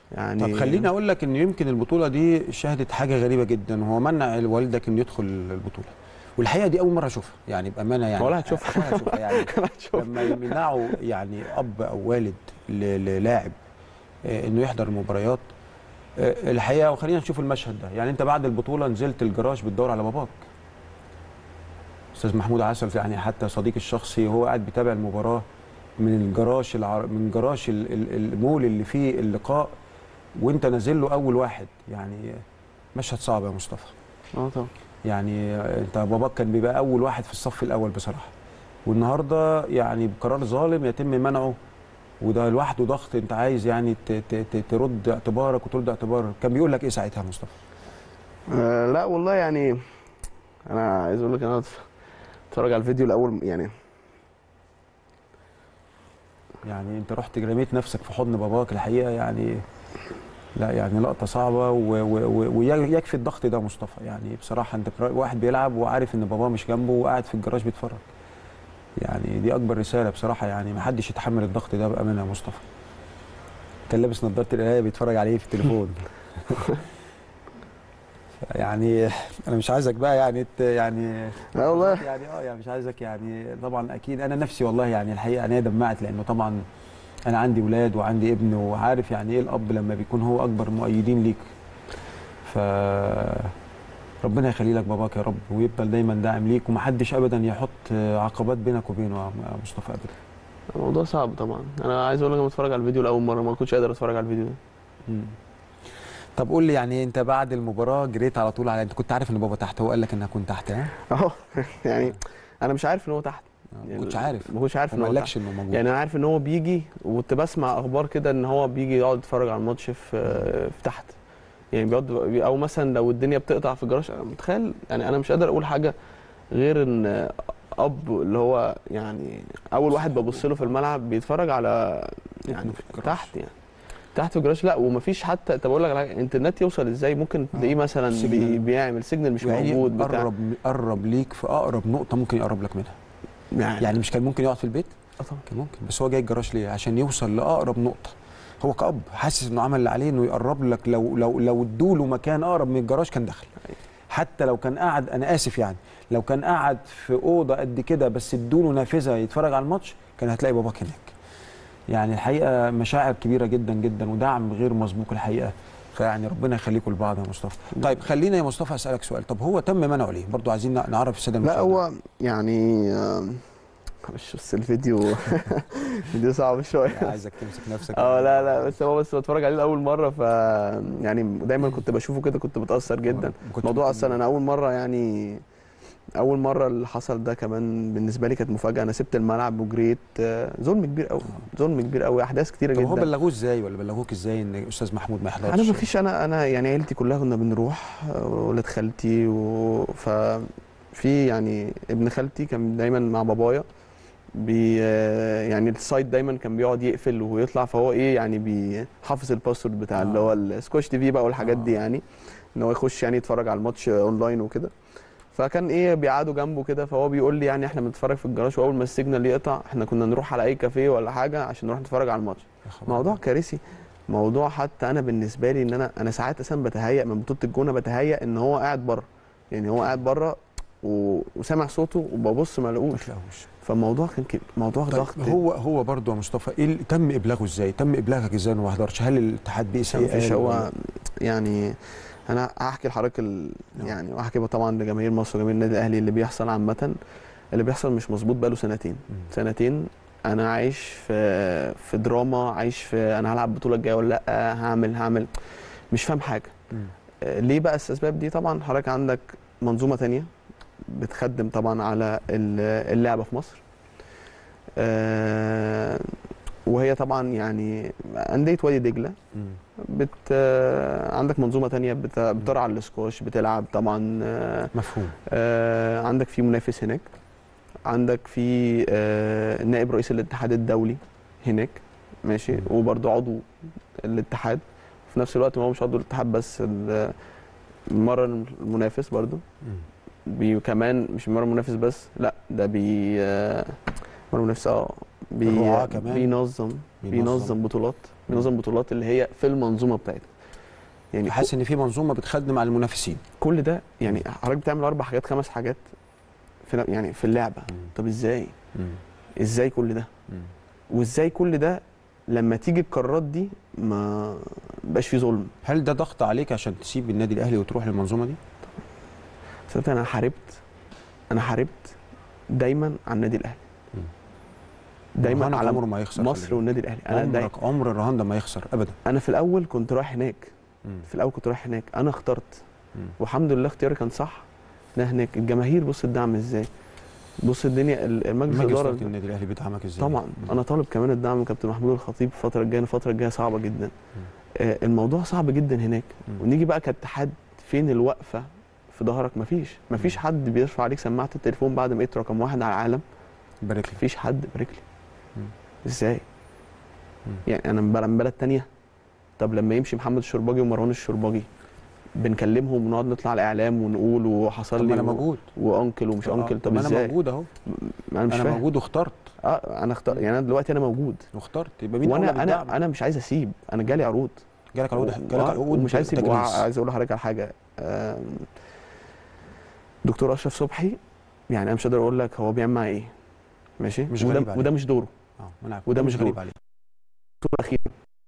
يعني. طب خليني اقول لك ان يمكن البطوله دي شهدت حاجه غريبه جدا، وهو منع والدك انه يدخل البطوله، والحقيقه دي اول مره اشوفها يعني بامانه يعني. ولا هتشوفها. ولا هشوفها يعني. لما يمنعوا يعني اب او والد للاعب انه يحضر المباريات، الحقيقه. وخلينا نشوف المشهد ده. يعني انت بعد البطوله نزلت الجراج بتدور على باباك، استاذ محمود عسل يعني حتى صديقي الشخصي هو قاعد بيتابع المباراه من الجراج من جراج المول اللي فيه اللقاء، وانت نازل له اول واحد. يعني مشهد صعب يا مصطفى. طبعا. يعني انت باباك كان بيبقى اول واحد في الصف الاول بصراحه، والنهارده يعني بقرار ظالم يتم منعه، وده لوحده ضغط. انت عايز يعني ترد اعتبارك وترد اعتبارك. كان بيقول لك ايه ساعتها يا مصطفى؟ لا والله يعني انا عايز اقول لك انا اتفرج على الفيديو الاول يعني. يعني انت رحت رميت نفسك في حضن باباك الحقيقه يعني. لا يعني لقطه صعبه، ويكفي الضغط ده يا مصطفى. يعني بصراحه انت واحد بيلعب وعارف ان باباه مش جنبه وقاعد في الجراج بيتفرج. يعني دي اكبر رساله بصراحه. يعني ما حدش يتحمل الضغط ده بامانه يا مصطفى. كان لابس نظاره القرايه بيتفرج عليه في التليفون. يعني انا مش عايزك بقى يعني يعني لا والله يعني يعني مش عايزك يعني. طبعا اكيد انا نفسي والله يعني الحقيقه انا دمعت، لانه طبعا انا عندي ولاد وعندي ابن، وعارف يعني ايه الاب لما بيكون هو اكبر مؤيدين ليك. ف ربنا يخلي لك باباك يا رب، ويفضل دايما داعم ليك، ومحدش ابدا يحط عقبات بينك وبينه يا مصطفى ابدا. الموضوع صعب طبعا. انا عايز اقول لك انا بتفرج على الفيديو لاول مره ما كنتش قادر اتفرج على الفيديو ده. مم. طب قول لي يعني انت بعد المباراه جريت على طول على، انت كنت عارف ان بابا تحت؟ هو قال لك انك كنت تحت؟ ها اهو يعني انا مش عارف ان هو تحت. ما يعني كنتش عارف؟ ما كنتش عارف هو ان ما هو تحت. قالكش انه موجود؟ يعني انا عارف ان هو بيجي، وكنت بسمع اخبار كده ان هو بيجي يقعد يتفرج على الماتش في تحت. يعني بيقعد، او مثلا لو الدنيا بتقطع في الجراج. انا متخيل يعني. انا مش قادر اقول حاجه غير ان اب اللي هو يعني اول واحد ببص له في الملعب بيتفرج على يعني تحت. يعني تحت في الجراج. لا ومفيش حتى. طب اقول لك على حاجه، الانترنت يوصل ازاي؟ ممكن تلاقيه مثلا سيجنال. بيعمل سيجنال مش ويعني موجود بتاع. قرب ليك في اقرب نقطه ممكن يقرب لك منها. يعني مش كان ممكن يقعد في البيت؟ طبعا. كان ممكن، بس هو جاي الجراج ليه؟ عشان يوصل لاقرب نقطه. هو كأب حاسس انه عمل اللي عليه انه يقرب لك. لو ادوا له مكان اقرب من الجراج كان دخل. حتى لو كان قاعد، انا اسف يعني، لو كان قاعد في اوضه قد كده بس ادوا له نافذه يتفرج على الماتش، كان هتلاقي باباك هناك. يعني الحقيقه مشاعر كبيره جدا جدا، ودعم غير مسبوق الحقيقه. فيعني ربنا يخليكم لبعض يا مصطفى. طيب خلينا يا مصطفى اسالك سؤال. طب هو تم منعه ليه؟ برضو عايزين نعرف الساده لا المشاهدين. هو يعني مش بس الفيديو. الفيديو صعب شويه. لا عايزك تمسك نفسك لا لا بس هو بس بتفرج عليه لاول مره. ف يعني دايما كنت بشوفه كده كنت بتاثر جدا. موضوع اصلا انا اول مره يعني اول مره اللي حصل ده كمان بالنسبه لي كانت مفاجاه. انا سبت الملعب وجريت. ظلم كبير قوي. ظلم كبير قوي. احداث كتيره طب جدا. هو بلغوه ازاي ولا بلغوك ازاي ان استاذ محمود ما انا يحضرش؟ ما فيش. انا يعني عيلتي كلها كنا بنروح. ولاد خالتي ف في يعني ابن خالتي كان دايما مع بابايا. يعني السايت دايما كان بيقعد يقفل ويطلع. فهو ايه يعني بيحافظ الباسورد بتاع اللي هو السكوش تي في بقى والحاجات دي. يعني ان هو يخش يعني يتفرج على الماتش اونلاين وكده. فكان ايه بيقعدوا جنبه كده. فهو بيقول لي يعني احنا بنتفرج في الجراج، واول ما السيجنال يقطع احنا كنا نروح على اي كافيه ولا حاجه عشان نروح نتفرج على الماتش. موضوع كارثي. موضوع حتى انا بالنسبه لي ان انا ساعات اصلا بتهيأ من بطوله الجونه. بتهيأ ان هو قاعد بره. يعني هو قاعد بره وسامع صوته وببص ما لقوش. فالموضوع كان موضوع طيب ضغط. هو برضه يا مصطفى ايه تم ابلاغه ازاي؟ تم ابلاغك ازاي انه ما حضرش؟ هل الاتحاد بيسأل؟ مفيش. هو يعني انا هحكي لحضرتك يعني واحكي طبعا لجماهير مصر وجماهير النادي الاهلي اللي بيحصل عامه. اللي بيحصل مش مظبوط بقاله سنتين. سنتين انا عايش في دراما. عايش في انا هلعب البطوله الجايه ولا لا. هعمل مش فاهم حاجه. ليه بقى الاسباب دي؟ طبعا حضرتك عندك منظومه تانية بتخدم طبعا على اللعبه في مصر. وهي طبعا يعني انديه وادي دجله. عندك منظومه تانية بترعى الاسكواش بتلعب طبعا. مفهوم. عندك في منافس هناك. عندك في نائب رئيس الاتحاد الدولي هناك. ماشي. وبرضه عضو الاتحاد في نفس الوقت. ما هو مش عضو الاتحاد بس مرن المنافس برضه. كمان مش مرن المنافس بس، لا ده مرن المنافس الرعاة كمان بينظم بطولات بينظم بطولات اللي هي في المنظومه بتاعتنا. يعني حاسس ان في منظومه بتخدم على المنافسين. كل ده يعني حضرتك بتعمل 4 حاجات 5 حاجات يعني في اللعبه. طب ازاي؟ ازاي كل ده؟ وازاي كل ده لما تيجي القرارات دي ما بقاش في ظلم؟ هل ده ضغط عليك عشان تسيب النادي الاهلي وتروح للمنظومه دي؟ صدقني انا حاربت دايما على النادي الاهلي. دايما على عمره ما يخسر مصر والنادي الاهلي. انا عمر الرهان ده ما يخسر ابدا. انا في الاول كنت رايح هناك. انا اخترت والحمد لله اختياري كان صح. ده هناك الجماهير بص الدعم ازاي، بص الدنيا المجلس الاداره النادي الاهلي بيدعمك ازاي. طبعا انا طالب كمان الدعم من كابتن محمود الخطيب الفتره الجايه صعبه جدا. الموضوع صعب جدا هناك. ونيجي بقى كاتحاد فين الوقفه في ظهرك؟ مفيش حد بيرفع عليك سماعه التليفون بعد ما بقيت رقم 1 على العالم بارك لي. مفيش حد بارك لي. ازاي؟ يعني انا من بلد تانية. طب لما يمشي محمد الشرباجي ومروان الشرباجي بنكلمهم ونقعد نطلع على الاعلام ونقول وحصل لي انا موجود وانكل ومش انكل. طب ازاي؟ انا موجود اهو. انا موجود واخترت. انا اختار يعني انا دلوقتي انا موجود واخترت. يبقى مين وانا انا مش عايز اسيب. انا جالي عروض. جالك عروض ومش عايز اسيب. عايز اقول لحضرتك على حاجه. دكتور اشرف صبحي يعني انا مش قادر اقول لك هو بيعمل معايا ايه. ماشي. مش غريب عليه. وده مش دوره. وده مش غريب عليه. البطوله الاخيره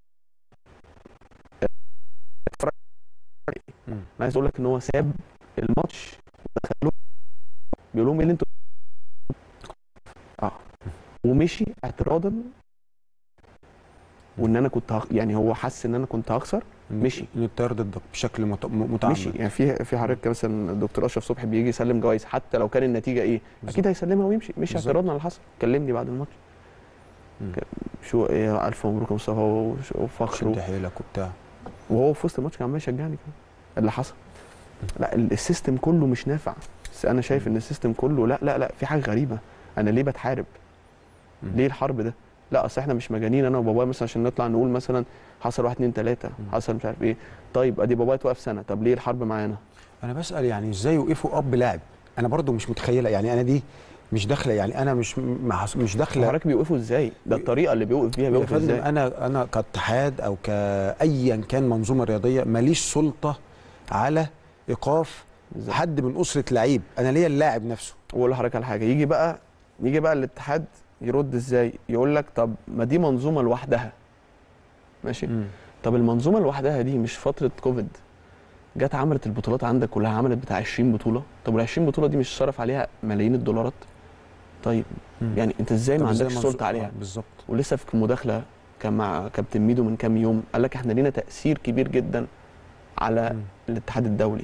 انا عايز اقول لك ان هو ساب الماتش ودخل له بيقول لهم ايه اللي انتوا ومشي اعتراضا وان انا كنت يعني هو حس ان انا كنت هخسر. مشي ان التيار ضدك بشكل متعمد. مشي. يعني في حضرتك مثلا الدكتور اشرف صبحي بيجي يسلم جوائز حتى لو كان النتيجه ايه بالزبط. اكيد هيسلمها ويمشي. مشي اعتراضا على اللي حصل. كلمني بعد الماتش شو ايه الف مبروك يا مصطفى وفخر شد حيلك وبتاع وهو في وسط الماتش كان عمال يشجعني كمان. اللي حصل لا السيستم كله مش نافع. انا شايف ان السيستم كله لا في حاجه غريبه. انا ليه بتحارب؟ ليه الحرب ده؟ لا اصل احنا مش مجانين انا وبابايا مثلا عشان نطلع نقول مثلا حصل 1 2 3 حصل مش عارف ايه. طيب ادي بابايا توقف سنه. طب ليه الحرب معانا؟ انا بسال يعني ازاي يوقفوا اب لاعب؟ انا برضو مش متخيله. يعني انا دي مش داخله. يعني انا مش داخله. حضرتك بيوقفوا ازاي؟ ده الطريقه اللي بيوقف بيها. بيوقف ازاي؟ انا كاتحاد او كايا كان منظومه رياضيه ماليش سلطه على ايقاف بالزبط. حد من اسره لعيب. انا ليا اللاعب نفسه. واقول لحضرتك على حاجه. يجي بقى الاتحاد يرد ازاي؟ يقول لك طب ما دي منظومه لوحدها. ماشي. طب المنظومه لوحدها دي مش فتره كوفيد جت عملت البطولات عندك كلها. عملت بتاع 20 بطوله. طب وال 20 بطوله دي مش صرف عليها ملايين الدولارات؟ طيب يعني انت ازاي ما عندكش سلطه عليها؟ بالظبط. ولسه في مداخله كان مع كابتن ميدو من كام يوم قال لك احنا لينا تاثير كبير جدا على الاتحاد الدولي.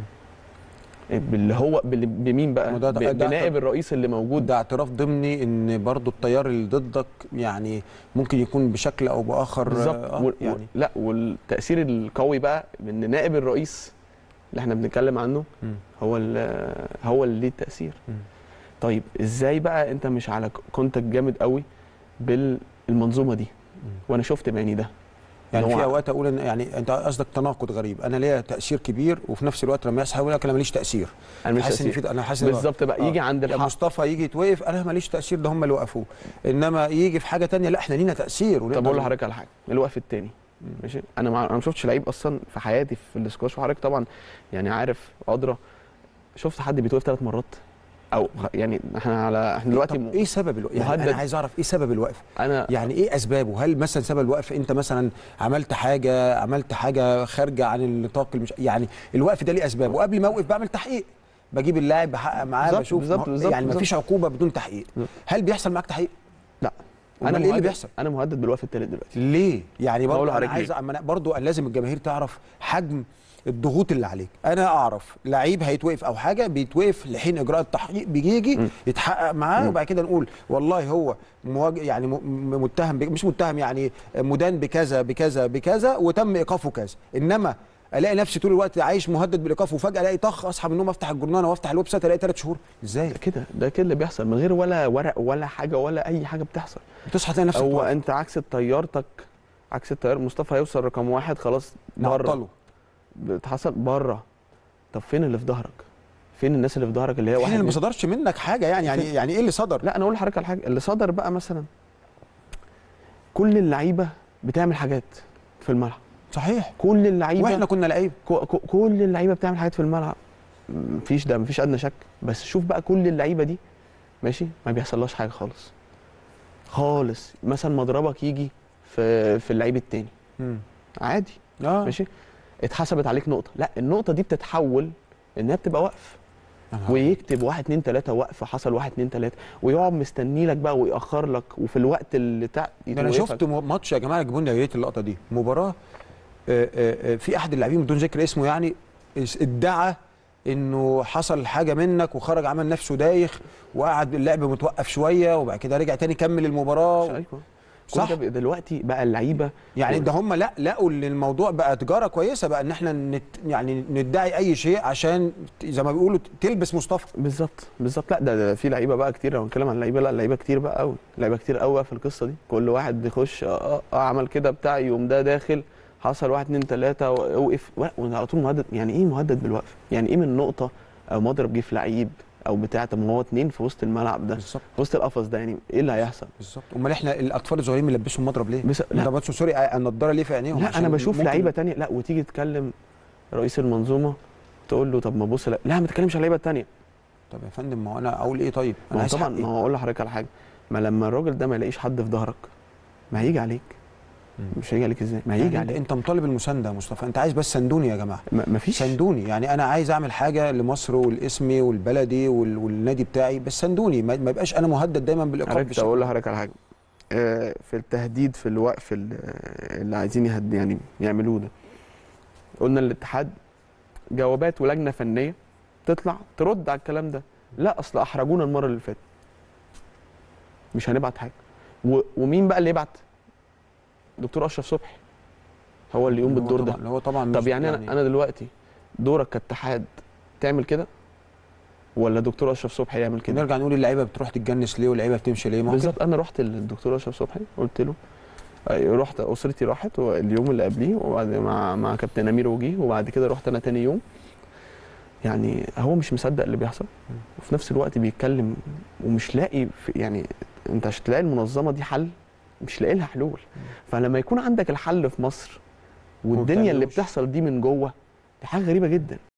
اللي هو بمين بقى؟ بنائب الرئيس اللي موجود. ده اعتراف ضمني ان برضو التيار اللي ضدك يعني ممكن يكون بشكل او باخر بالظبط. يعني لا والتاثير القوي بقى ان نائب الرئيس اللي احنا بنتكلم عنه هو اللي ليه التاثير. طيب ازاي بقى انت مش على كونتاكت جامد قوي بالمنظومه دي؟ وانا شفت بعيني ده. يعني في اوقات اقول ان يعني انت قصدك تناقض غريب. انا ليا تاثير كبير وفي نفس الوقت لما يصحى يقول لك انا ماليش تاثير. انا مش تأثير. انا حاسس بالظبط بقى. يجي عند الحق مصطفى يجي يتوقف انا ماليش تاثير ده هم اللي وقفوه. انما يجي في حاجه ثانيه لا احنا لينا تاثير. طب اقول لحضرتك على حاجه. الوقف الثاني ماشي. انا ما شفتش لعيب اصلا في حياتي في الاسكواش. وحضرتك طبعا يعني عارف ادرى. شفت حد بيتوقف 3 مرات او يعني احنا دلوقتي ايه سبب الوقف؟ يعني انا عايز اعرف ايه سبب الوقف. يعني ايه اسبابه؟ هل مثلا سبب الوقف انت مثلا عملت حاجه خارجه عن النطاق يعني الوقف ده ليه اسباب. وقبل ما اوقف بعمل تحقيق. بجيب اللاعب بحقق معاه بشوف بالزبط. يعني ما فيش عقوبه بدون تحقيق. هل بيحصل معاك تحقيق؟ لا. انا ايه اللي بيحصل؟ انا مهدد بالوقف الثالث دلوقتي. ليه؟ يعني برضه انا عايز برضه لازم الجماهير تعرف حجم الضغوط اللي عليك. انا اعرف لعيب هيتوقف او حاجه بيتوقف لحين اجراء التحقيق بيجي يتحقق معاه وبعد كده نقول والله هو يعني متهم مش متهم يعني مدان بكذا بكذا بكذا وتم ايقافه كذا. انما الاقي نفسي طول الوقت عايش مهدد بالايقاف وفجاه الاقي طخ اصحى من النوم افتح الجورنال وافتح الويب سايت الاقي 3 شهور. ازاي ده كده اللي بيحصل من غير ولا ورق ولا حاجه ولا اي حاجه بتحصل. بتصحى تلاقي نفسك هو انت عكس طيارتك. عكس الطيار. مصطفى هيوصل رقم 1 خلاص بره. بتحصل بره. طب فين اللي في ظهرك؟ فين الناس اللي في ظهرك اللي هي واحد اللي ما صدرش منك حاجه يعني ايه اللي صدر؟ لا انا اقول لحضرتك على حاجه. اللي صدر بقى مثلا كل اللعيبه بتعمل حاجات في الملعب. صحيح. كل اللعيبه، واحنا كنا لعيبه، كل اللعيبه بتعمل حاجات في الملعب، مفيش ادنى شك. بس شوف بقى كل اللعيبه دي ماشي ما بيحصلهاش حاجه خالص خالص. مثلا مضربك يجي في اللعيب التاني عادي ماشي، اتحسبت عليك نقطه، لا النقطه دي بتتحول انها بتبقى وقف، ويكتب 1 2 3 وقف، حصل 1 2 3، ويقعد مستني لك بقى ويأخر لك، وفي الوقت اللي انا شفت ماتش يا جماعه، جيبوا لنا يا ريت اللقطه دي، مباراه في احد اللاعبين بدون ذكر اسمه يعني ادعى انه حصل حاجه منك وخرج عمل نفسه دايخ وقعد اللعب متوقف شويه وبعد كده رجع تاني كمل المباراه. ايوه صح. دلوقتي بقى اللعيبه يعني ده هم لقوا ان الموضوع بقى تجاره كويسه بقى، ان احنا يعني ندعي اي شيء عشان زي ما بيقولوا تلبس مصطفى. بالظبط. لا ده في لعيبه بقى كتير، لو هنتكلم عن لعيبه، لا لعيبه كتير بقى قوي، لعيبه كتير قوي في القصه دي. كل واحد بيخش عمل كده بتاع، يوم ده داخل حصل 1 2 3 وقف على طول مهدد. يعني ايه مهدد بالوقف؟ يعني ايه من نقطه او مضرب جه في لعيب او بتاع؟ طب ما هو 2 في وسط الملعب ده، بالظبط، في وسط القفص ده، يعني ايه اللي هيحصل؟ بالظبط. امال احنا الاطفال الصغيرين بنلبسهم مضرب ليه؟ لا ده سوري النضاره ليه في عينيهم؟ لا انا بشوف لعيبه ثانيه، لا وتيجي تكلم رئيس المنظومه تقول له طب ما بص، لا ما تتكلمش على اللعيبه الثانيه. طب يا فندم ما هو انا اقول ايه؟ طيب انا عايز طبعا، ما هو اقول لحضرتك على حاجه، ما لما الراجل ده ما يلاقيش حد في ظهرك ما هيجي عليك. مش هيجي عليك ازاي؟ ما هيجي عليك. انت مطالب المسانده يا مصطفى، انت عايز بس سندوني يا جماعه. ما فيش سندوني، يعني انا عايز اعمل حاجه لمصر والاسمي والبلدي والنادي بتاعي، بس سندوني، ما يبقاش انا مهدد دايما بالايقاف بالشكل. اقول لحضرتك على حاجه، في التهديد في الوقف اللي عايزين يعني يعملوه ده، قلنا الاتحاد جوابات ولجنه فنيه تطلع ترد على الكلام ده. لا اصل احرجونا المره اللي فاتت، مش هنبعت حاجه. ومين بقى اللي يبعت؟ دكتور اشرف صبحي هو اللي يقوم بالدور ده. هو طبعا طب يعني انا دلوقتي دورك كاتحاد تعمل كده ولا دكتور اشرف صبحي يعمل كده؟ نرجع نقول اللعيبه بتروح تتجنس ليه واللعيبه بتمشي ليه؟ بالظبط. انا رحت للدكتور اشرف صبحي قلت له، رحت اسرتي راحت اليوم اللي قبليه، وبعد مع كابتن امير وجيه، وبعد كده رحت انا تاني يوم. يعني هو مش مصدق اللي بيحصل، وفي نفس الوقت بيتكلم ومش لاقي يعني انت عشان تلاقي المنظمه دي حل مش لاقي لها حلول. فلما يكون عندك الحل في مصر والدنيا اللي بتحصل دي من جوه، دي حاجه غريبه جدا.